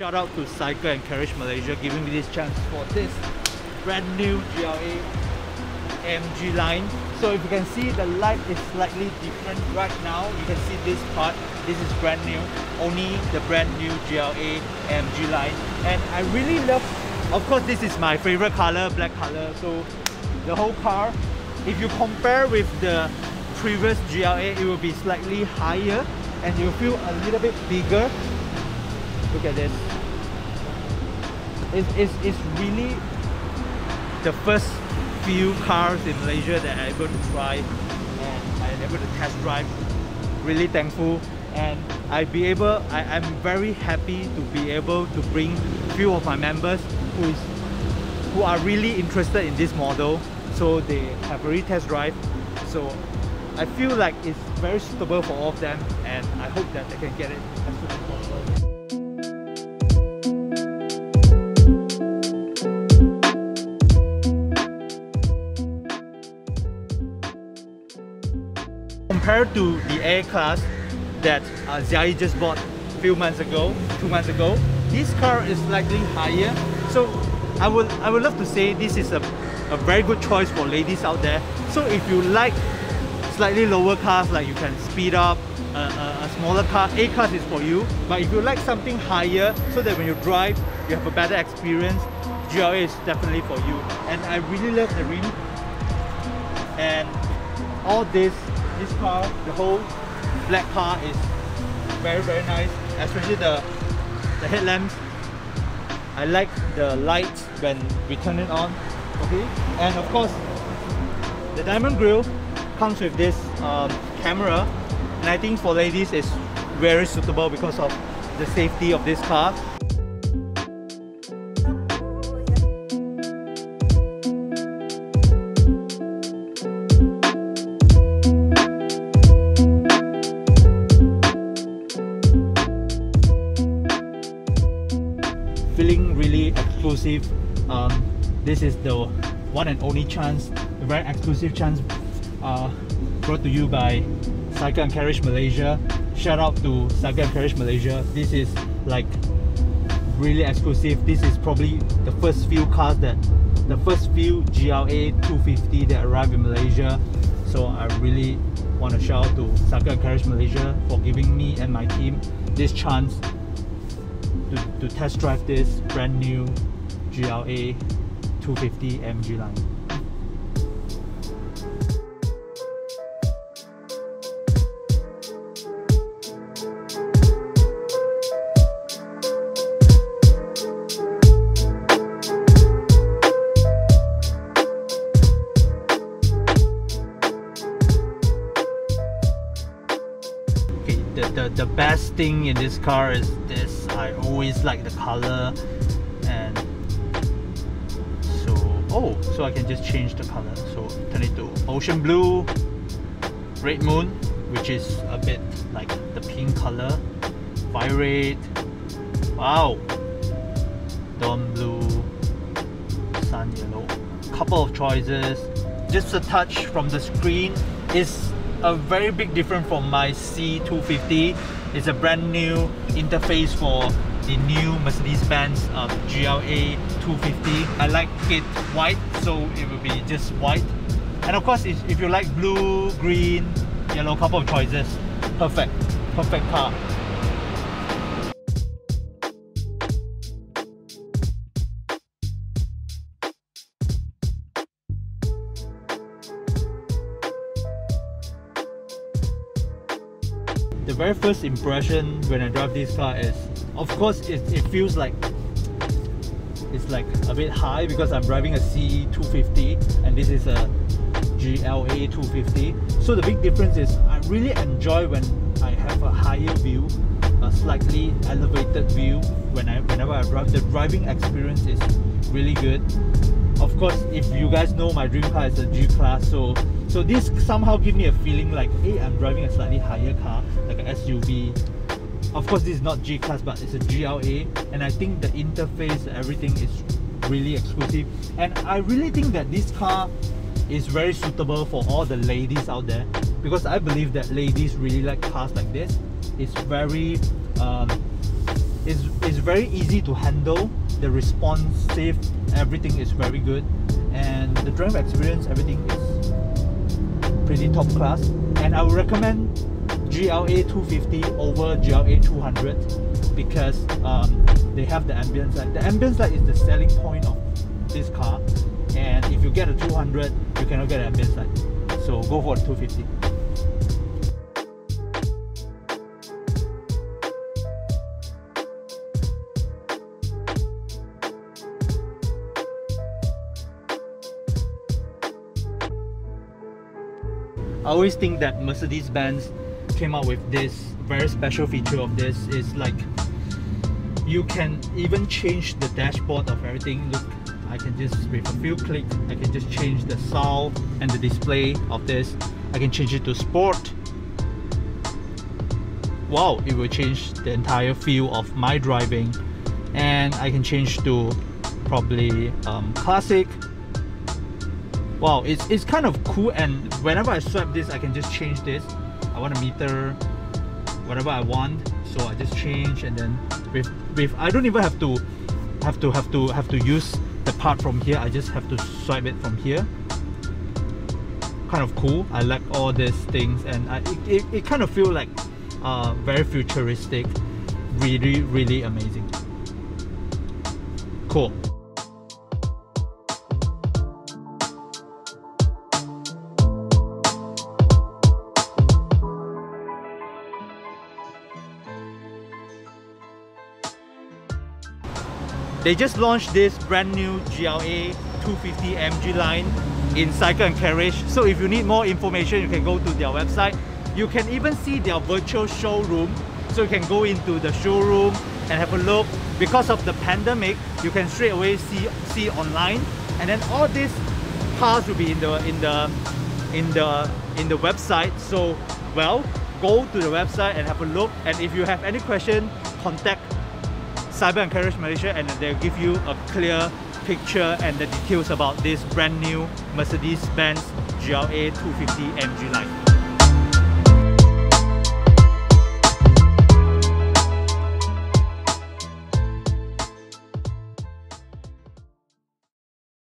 shout out to Cycle and Carriage Malaysia giving me this chance for this brand new GLA AMG line. So if you can see, the light is slightly different right now. You can see this part, this is brand new, only the brand new GLA AMG line. And I really love, of course this is my favorite color, black color. So the whole car, if you compare with the previous GLA, it will be slightly higher and you feel a little bit bigger. Look at this. It's really the first few cars in Malaysia that I'm able to try and I'm able to test drive. Really thankful, and I'm very happy to be able to bring a few of my members who are really interested in this model, so they have already test drive. So I feel like it's very suitable for all of them, and I hope that they can get it as soon as possible. Compared to the A-Class that Ziai just bought a few months ago, 2 months ago, this car is slightly higher. So I would love to say this is a very good choice for ladies out there. So if you like slightly lower cars, like you can speed up, a smaller car, A-Class is for you. But if you like something higher, so that when you drive, you have a better experience, GLA is definitely for you. And I really love the rim and all this car, the whole black car is very nice, especially the headlamps. I like the lights when we turn it on. Okay, and of course the diamond grille comes with this camera, and I think for ladies it's very suitable because of the safety of this car. Feeling really exclusive. This is the one and only chance, a very exclusive chance brought to you by Cycle and Carriage Malaysia. Shout out to Cycle and Carriage Malaysia. This is like really exclusive. This is probably the first few cars the first few GLA 250 that arrived in Malaysia. So I really want to shout out to Cycle and Carriage Malaysia for giving me and my team this chance to test drive this brand new GLA 250 AMG line. The best thing in this car is this. I always like the color, and so I can just change the color. So turn it to ocean blue, red moon, which is a bit like the pink color, violet, wow, dawn blue, sun yellow. Couple of choices. Just a touch from the screen is a very big difference from my C250. It's a brand new interface for the new Mercedes-Benz GLA 250. I like it white, so it will be just white. And of course, if you like blue, green, yellow, couple of choices. Perfect car. The very first impression when I drive this car is, of course, it feels like it's like a bit high because I'm driving a C250 and this is a GLA 250. So the big difference is I really enjoy when I have a higher view, a slightly elevated view. Whenever I drive, the driving experience is really good. Of course, if you guys know, my dream car is a G-Class, so this somehow gives me a feeling like, hey, I'm driving a slightly higher car, like an SUV. Of course, this is not G-Class, but it's a GLA, and I think the interface, everything is really exclusive. And I really think that this car is very suitable for all the ladies out there, because I believe that ladies really like cars like this. It's very It's very easy to handle. The responsive, everything is very good, and the driving experience, everything is pretty top class. And I would recommend GLA 250 over GLA 200 because they have the ambient light. The ambient light is the selling point of this car, and if you get a 200, you cannot get an ambient light. So go for the 250. I always think that Mercedes-Benz came out with this very special feature of this is like you can even change the dashboard of everything. Look, I can just with a few clicks I can just change the sound and the display of this. I can change it to sport. Wow, it will change the entire feel of my driving. And I can change to probably classic. Wow, it's kind of cool, and whenever I swipe this I can just change this. I want a meter, whatever I want, so I just change, and then with I don't even have to use the part from here. I just have to swipe it from here. Kind of cool. I like all these things, and it kind of feel like very futuristic. Really amazing. Cool. They just launched this brand new GLA 250 MG line in Cycle and Carriage. So if you need more information, you can go to their website. You can even see their virtual showroom. So you can go into the showroom and have a look. Because of the pandemic, you can straight away see online. And then all these cars will be in the website. So well, go to the website and have a look. And if you have any question, contact Cyber and Carriage Malaysia, and they'll give you a clear picture and the details about this brand new Mercedes-Benz GLA 250 MG line.